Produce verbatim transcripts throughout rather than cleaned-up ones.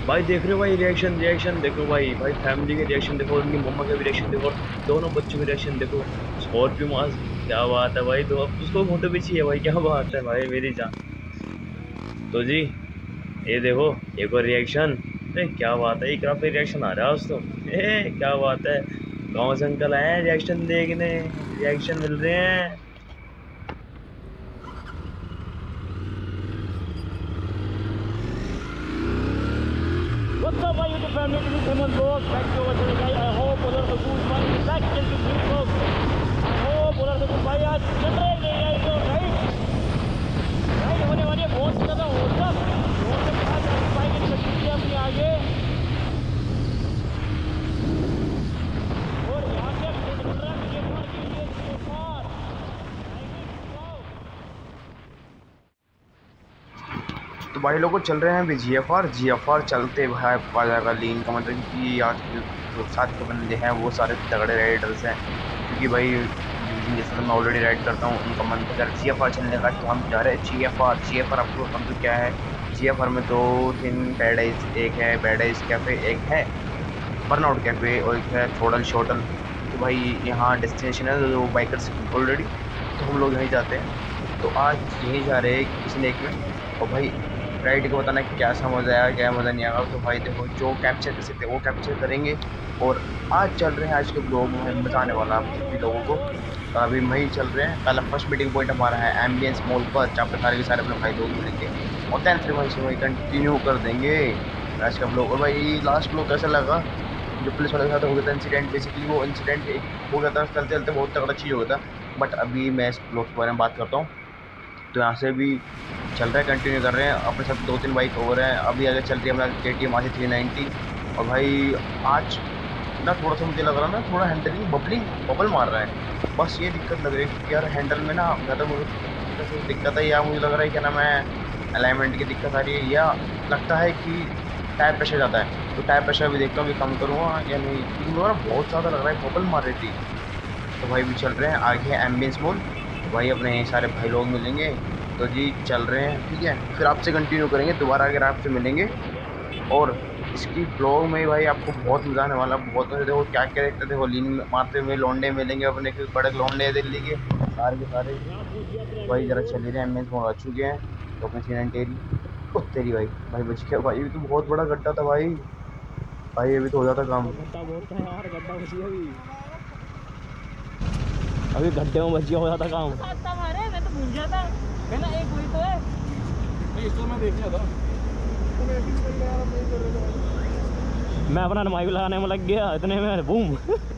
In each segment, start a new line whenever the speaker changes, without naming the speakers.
भाई देख रहे हो भाई, रिएक्शन रिएक्शन देखो भाई, भाई फैमिली के रिएक्शन देखो, उनकी मम्मा के भी रिएक्शन देखो, और दोनों बच्चों के रिएक्शन देखो। स्कॉर्पियो मास, क्या बात है भाई। तो अब उसको फोटो भी चाहिए भाई, क्या बात है भाई मेरी जान। तो जी, ये देखो, एक और रिएक्शन। अरे क्या बात है, ये काफी रिएक्शन आ रहा है आज तो। ए क्या बात है, गाँव से अंकल आए हैं रिएक्शन देखने, रिएक्शन मिल रहे हैं। What's up, my YouTube family? This is Hemant Vlog. Thank you for watching, guys. I hope all of the good money back into this vlog. I hope all of the good भाई आज चल रहे हैं ये तो right right होने वाली है बहुत ज़्यादा औसम। बहुत से खास बाइक की शक्ति अपनी आगे, और यहाँ से चल रहा है ये मार के लिए पार। तो भाई लोगों चल रहे हैं अभी G F R G F R चलते भाई आ जाएगा लीन का, मतलब कि आज के जो साथ के बंदे हैं वो सारे तगड़े राइडर्स हैं, क्योंकि भाई डिवीजन जैसे तो मैं ऑलरेडी राइड करता हूँ, उनका मन था जी एफ आर चलने का, तो हम जा रहे हैं G F R. G F R आपको मतलब क्या है, जी एफ आर में दो तीन पैराडाइज, एक है पैराडाइज कैफ़े, एक है बर्नआउट कैफ़े, और एक है थोडल शोटल। तो भाई यहाँ डेस्टिनेशन है जो बाइकर्स ऑलरेडी, तो हम लोग यहीं जाते हैं। तो आज यहीं जा रहे हैं किसी ने एक में, और भाई राइड को बताना कि कैसा मज़ा आया क्या मज़ा नहीं आया। तो भाई देखो जो कैप्चर कर सकते हैं वो कैप्चर करेंगे, और आज चल रहे हैं आज के ब्लॉग में मज़ा आने वाला है सभी लोगों को। तो अभी वहीं चल रहे हैं, पहला फर्स्ट मीटिंग पॉइंट हमारा है एम्बियंस मॉल पर, जहाँ पर सारे के सारे अपने भाई लोग मिलेंगे, और दैन फिर वहीं से वहीं कंटिन्यू कर देंगे आज का ब्लॉग। और भाई लास्ट ब्लॉग कैसा लगा, जो पुलिस वाले के साथ हो गया था इंसिडेंट, बेसिकली वो इंसिडेंट एक हो गया था, चलते चलते बहुत तगड़ा चीज़ हो गया था। बट अभी मैं इस ब्लॉग के बारे में बात करता हूँ। तो यहाँ से भी चल रहा है, कंटिन्यू कर रहे हैं अपने साथ, दो तीन बाइक और हैं। अभी आगे चल रही है हमारा K T M RC three ninety. और भाई आज ना थोड़ा सा मुझे लग रहा है ना, थोड़ा हैंडलिंग बबलिंग बबल मार रहा है, बस ये दिक्कत लग रही है कि यार हैंडल में ना ज़्यादा मुझे दिक्कत है, या मुझे लग रहा है क्या नाम है अलाइनमेंट की दिक्कत आ रही है, या लगता है कि टायर प्रेशर ज़्यादा है। तो टायर प्रेशर भी देखता हूँ कि कम करूँगा या नहीं, क्योंकि मुझे ना बहुत ज़्यादा लग रहा है बबल मार रही थी। तो भाई भी चल रहे हैं आगे एम्बियंस मॉल, भाई अपने सारे भाई लोग मिलेंगे। तो जी चल रहे हैं, ठीक है, फिर आपसे कंटिन्यू करेंगे दोबारा अगर आपसे मिलेंगे। और इसकी ब्लॉग में भाई आपको बहुत मज़ा आने वाला, बहुत मज़े। देखो क्या क्या देखते थे, होलीन मारते हुए लौंडे मिलेंगे अपने, क्योंकि बड़े लौंडे हैं दिल्ली के सारे के सारे। भाई ज़रा चल रहे हैं, एम्बियंस मॉल आ चुके हैं, तो अपने सीन तेरी ओ तेरी भाई भाई बच गया भाई, ये तो बहुत बड़ा गड्ढा था भाई, भाई अभी तो हो जाता काम। गड्ढा बहुत है यार, गड्ढा बच गया अभी, अभी गड्ढे में बच गया, हो जाता काम। हमारे मैं तो भूल जाता है ना, एक वही तो है मैं इसको मैं देख लिया था। मैं अपना नमाई लगाने में लग गया, इतने में बूम।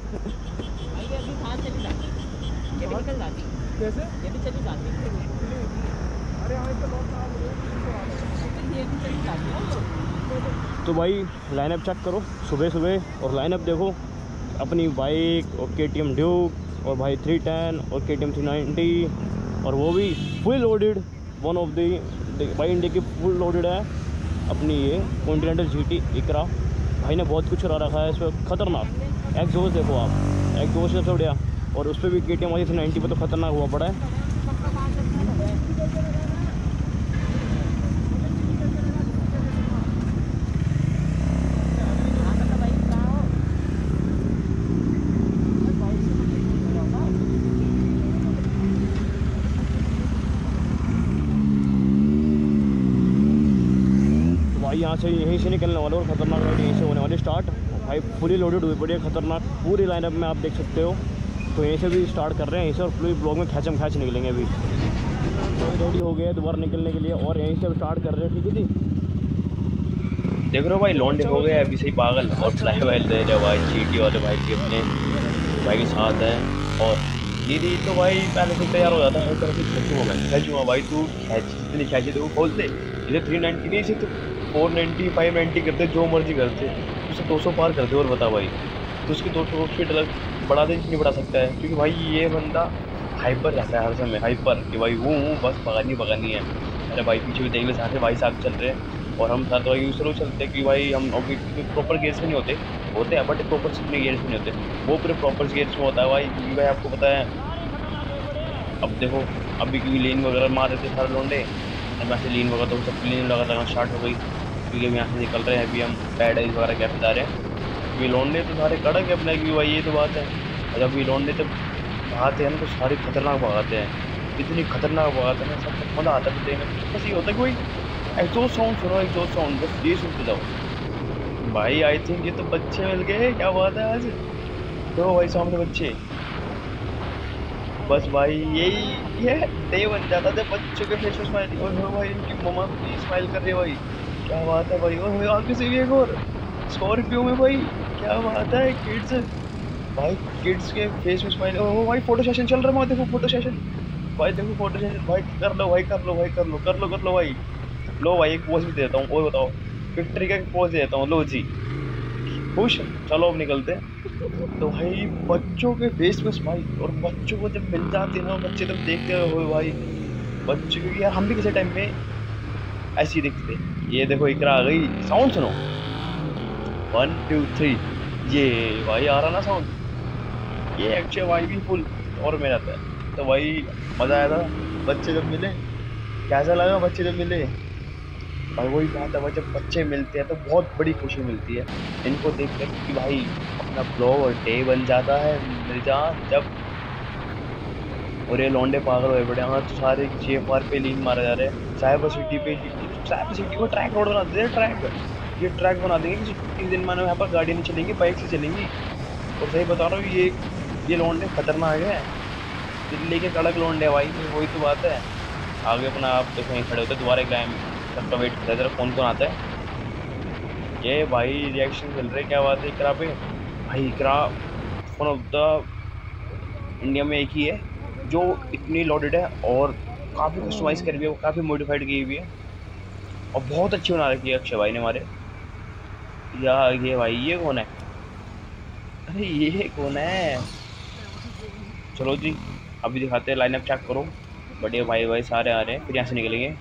कैसे ये भी चली जाती है। अरे हाँ इसका बहुत खराब हो गया। तो भाई लाइनअप चेक करो सुबह सुबह, और लाइनअप देखो, अपनी बाइक और के टी एम ड्यूक, और भाई थ्री टेन और के टी एम थ्री नाइन्टी, और वो भी full loaded, one of the भाई इंडिया की फुल लोडेड है अपनी ये कॉन्टिनेंटल जी टी इकरा। भाई ने बहुत कुछ करा रखा है इस पर, खतरनाक एग्जॉस्ट देखो आप, एग्जॉस्ट सबसे बढ़िया, और उस पर भी के टी एम थ्री नाइन्टी पर तो खतरनाक हुआ पड़ा है। यहाँ से यहीं से निकलने वाले, और खतरनाक राइड यहीं से होने वाली स्टार्ट। भाई फुली लोडेड हुई पड़ी है, खतरनाक पूरी लाइनअप में आप देख सकते हो। तो यहीं से भी स्टार्ट कर रहे हैं, यहीं से, और पूरी ब्लॉग में खैचम खैच निकलेंगे अभी। तो रेडी हो गए दोबारा निकलने के लिए, और यहीं से स्टार्ट कर रहे हैं, ठीक है जी। देख रहे हो भाई लॉन्डे हो गए अभी से ही पागल, और फ्लाई वाइल दे रहे भाई चीटी वाले भाई जी अपने भाई के साथ है। और दीदी तो भाई पहले से तैयार हो जाता है, हर तरह से खर्च होगा खर्च हुआ भाई, तू खैच जितनी खैची तो खोल दे, जैसे थ्री नाइन्टी नहीं सिर्फ फोर नाइन्टी फाइव नाइन्टी करते, जो मर्जी करते, उसे दो सौ पार करते। और बता भाई, तो उसकी दो सौ स्पीड अलग बढ़ा दे, नहीं बढ़ा सकता है, क्योंकि भाई ये बंदा हाइपर रहता है हर समय, हाइपर कि भाई वो बस भगानी भगानी है। अरे भाई पीछे भी देख ले, साथ भाई साथ चल रहे हैं, और हम साथ भाई स्लो चलते हैं कि भाई हम अभी प्रॉपर गेयर्स में नहीं होते, होते हैं बट प्रॉपर अपने गेयर्स में नहीं होते, वो पूरे प्रॉपर गेयर्स में होता है भाई, क्योंकि भाई आपको पता है। अब देखो अभी क्योंकि लेन वगैरह मार रहे थे सारे लौंडे, अब ऐसे लीन वगैरह तो सब लीन लगा स्टार्ट हो गई। क्योंकि हम यहाँ से निकल रहे हैं। अभी हम पैराडाइज वगैरह कैफे जा रहे हैं। अभी लौंडे तो सारे कड़क है अपने की भाई, ये तो बात है। और जब ये लौंडे जब भगाते हैं ना तो सारे खतरनाक भगाते हैं, इतनी खतरनाक भगाते हैं ना, सब मज़ा आता है देखने में। बस ये होता है कि भाई एग्जॉस्ट साउंड सुनो, एग्जॉस्ट साउंड बस ये सुनते जाओ। भाई आई थिंक ये तो बच्चे मिल गए, क्या बात है आज। तो भाई सामने बच्चे, बस भाई यही ये डे बन जाता था बच्चों के फेस पे स्माइल। और भाई इनकी मम्मा भी स्माइल कर रही है भाई, क्या बात है भाई। और आगे से भी एक और स्कॉर्पियो में भाई, क्या बात है। किड्स भाई, किड्स के फेस में स्माइल। ओ भाई फोटो सेशन चल रहा है, देखो फोटो सेशन भाई, देखो फोटो सेशन भाई, कर लो भाई, कर लो भाई, कर लो कर लो कर लो भाई। लो भाई एक पोज भी देता हूँ, और बताओ विक्ट्री का पोज देता हूँ, लो जी खुश। चलो अब निकलते हैं। तो भाई बच्चों के फेस में स्माइल, और बच्चों को जब मिल जाते हैं ना बच्चे, तब देखते हो भाई बच्चे, क्योंकि यार हम भी किसी टाइम में ऐसे ही दिखते। ये देखो इकरा आ गई, साउंड सुनो, वन टू थ्री, ये भाई आ रहा ना साउंड, ये एक्चुअली भाई भी फुल और में रहता है। तो भाई मज़ा आया था बच्चे जब मिले। कैसा लगा बच्चे जब मिले भाई? वही बात है भाई, जब बच्चे मिलते हैं तो बहुत बड़ी खुशी मिलती है इनको देख कर कि भाई अपना ब्लॉग और डे बन जाता है मेरी जान। जब और ये लौंडे पागल हुए बड़े, हाँ तो सारे जी एफ आर पे लीन मारा जा रहे हैं। साइबर सिटी पे, साइबर सिटी को ट्रैक रोड बना देते हैं, ट्रैक ये ट्रैक बना देंगे कि तीन दिन मानो यहाँ पर गाड़ी नहीं चलेंगी, बाइक से चलेंगी। और सही बता रहा हूँ, ये ये लौंडे खतरनाक है, दिल्ली के कड़क लौंडे भाई, वही तो बात है। आगे अपना आप देखो कहीं खड़े होते दोबारा टाइम सबका वेट करता है, जरा कौन कौन आता है। ये भाई रिएक्शन चल रहे, क्या बात है इकरा पे भाई। Iqra one of the India में एक ही है जो इतनी लोडेड है और काफ़ी कस्टमाइज करी हुई है, काफ़ी मॉडिफाइड की हुई है और बहुत अच्छी बना रखी है अक्षय भाई ने हमारे। या ये भाई ये कौन है? अरे ये कौन है? चलो जी अभी दिखाते हैं, लाइनअप चेक करो। बढ़िया भाई भाई सारे आ रहे हैं, फिर यहाँ से निकलेंगे।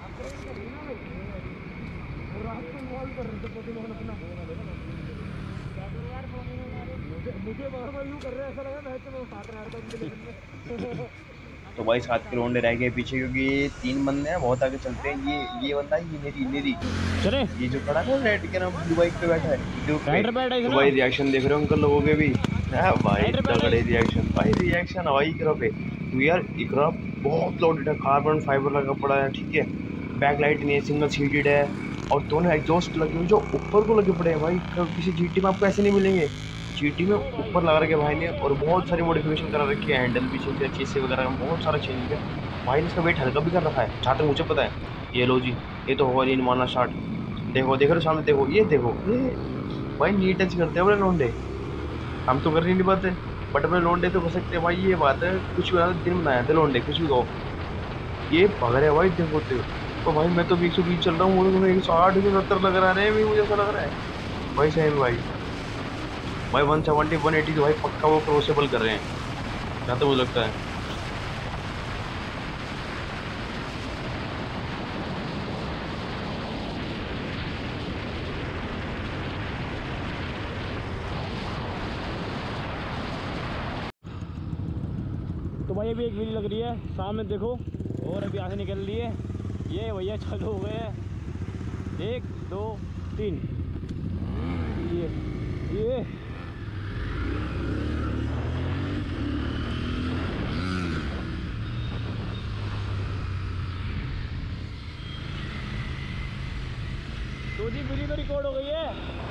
तो भाई सात के लौंडे रह गए पीछे, क्योंकि ये तीन बंदे हैं, बहुत आगे चलते हैं। ये ये बंदा ये मेरी मेरी चले, ये जो खड़ा है रेड के नाम ब्लू बाइक पे बैठा है, तो भाई रिएक्शन देख रहे हो अंकल लोगों के भी है भाई, तगड़े रिएक्शन भाई, रिएक्शन भाई इकरा पे। तो यार इकरा बहुत लोडेड है, कार्बन फाइबर लगा पड़ा है, ठीक है। बैक लाइट नहीं है, सिंगल सीटेड है, और दोनों एग्जॉस्ट लगे हुए जो ऊपर को लगे पड़े हैं भाई। किसी जीटी में आपको ऐसे नहीं मिलेंगे, जीटी में ऊपर लगा रखे भाई ने, और बहुत सारी मॉडिफिकेशन करा रखी है, हैंडल भी चेंज है, चीज़ें वगैरह में बहुत सारा चेंज है भाई ने। इसका वेट हल्का भी कर रखा है जहाँ तक मुझे पता है। ये लो जी, ये तो होगा नहीं मारना स्टार्ट। देखो देखो सामने, देखो ये देखो, ये भाई नी टच करते हैं अपने लौंडे। हम तो कर नहीं पाते बट अपने लौंडे तो कर सकते हैं भाई, ये बात है। कुछ भी दिन बनाया थे लौंडे, कुछ भी कहो। ये भग रहे भाई, देखो देखो तो भाई मैं तो एक सौ बीस चल रहा हूँ, वो एक सौ आठ एक सौ सत्तर लग रहा है, मुझे ऐसा लग रहा है भाई। सही भाई भाई वन सेवेंटी वन एटी तो भाई पक्का वो क्रॉसेबल कर रहे हैं, जहाँ तो मुझे लगता है।
तो भाई अभी एक व्हील लग रही है सामने देखो, और अभी यहाँ से निकल रही है। ये भैया चालू हो गए हैं, एक दो तीन, ये ये तो जी वीडियो में रिकॉर्ड हो गई है।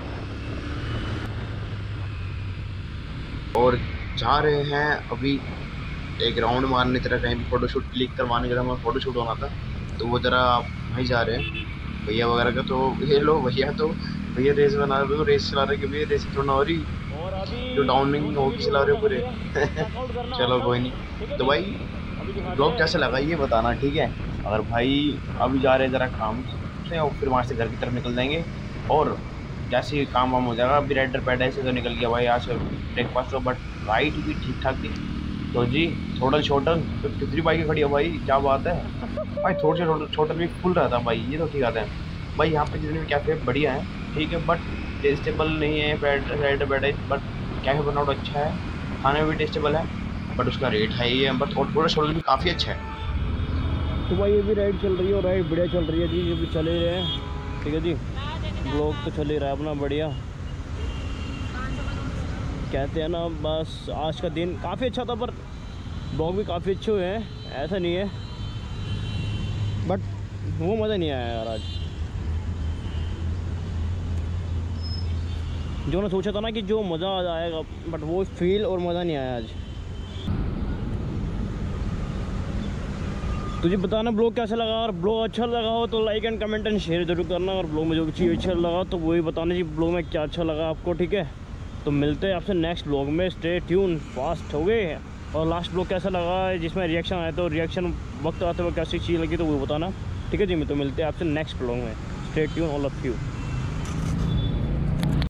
और जा रहे हैं अभी एक राउंड मारने, तरह कहीं भी फोटोशूट क्लिक करवाने का, हमें फोटोशूट होना था, तो वो जरा वहीं जा रहे हैं भैया वगैरह का। तो ये लो भैया, तो भैया रेस बना रहे हो, रेस चला रहे, क्योंकि रेस थोड़ा हो रही, जो डाउनिंग हो चला रहे हो पूरे। चलो कोई नहीं। तो भाई ब्लॉग कैसे लगा ये बताना, ठीक है। अगर भाई अभी जा रहे हैं ज़रा काम से, और फिर वहाँ से घर की तरफ निकल जाएंगे, और जैसे ही काम वाम हो जाएगा। अभी राइडर पैराडाइज से तो निकल गया भाई, आज ब्रेकफास्ट हो, बट राइड भी ठीक ठाक थी। तो जी थोड़ा छोटल फिफ्टी थ्री बाइक खड़ी है भाई, क्या बात है भाई। थोड़े से छोटल छोटल भी फुल रहता है भाई, ये तो ठीक आता है भाई। यहाँ पे जितने भी कैफ़े बढ़िया है, ठीक है, बट टेस्टेबल नहीं है राइडर पैराडाइज, बट कैफ़े बनाउट अच्छा है, खाने में भी टेस्टेबल है, बट उसका रेट हाई है, बट और थोड़ा छोटल भी काफ़ी अच्छा है।
तो भाई ये भी राइड चल रही है, और राइड बढ़िया चल रही है जी, ये भी चले रहे हैं, ठीक है जी। ब्लॉग तो चल ही रहा है अपना बढ़िया। कहते हैं ना बस आज का दिन काफ़ी अच्छा था, पर ब्लॉग भी काफ़ी अच्छे हुए हैं, ऐसा नहीं है, बट वो मज़ा नहीं आया यार आज। जो मैं सोचा था ना कि जो मज़ा आ जाएगा, बट वो फील और मज़ा नहीं आया आज। तुझे बताना ब्लॉग कैसा लगा, और ब्लॉग अच्छा लगा हो तो like and comment and share जरूर करना, और ब्लॉग में जो भी चीज़ अच्छा लगा तो वही बताना जी ब्लॉग में क्या अच्छा लगा आपको, ठीक है। तो मिलते हैं आपसे नेक्स्ट ब्लॉग में, स्टे ट्यून, फास्ट हो गए। और लास्ट ब्लॉग कैसा लगा जिसमें रिएक्शन आया, तो रिएक्शन वक्त आते हुए कैसी चीज़ लगी तो वो बताना, ठीक है जी। मैं तो मिलते हैं आपसे नेक्स्ट ब्लॉग में, stay tune, all of you.